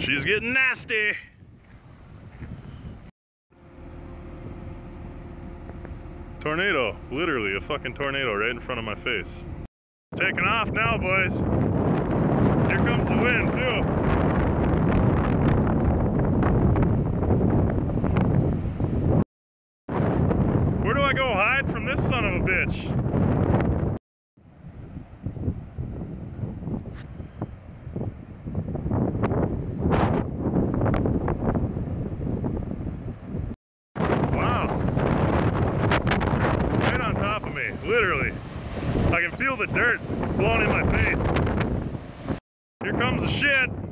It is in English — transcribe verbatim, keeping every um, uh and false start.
She's getting nasty. Tornado, literally a fucking tornado right in front of my face. It's taking off now, boys. Here comes the wind too. Where do I go hide from this son of a bitch? Literally, I can feel the dirt blowing in my face. Here comes the shit.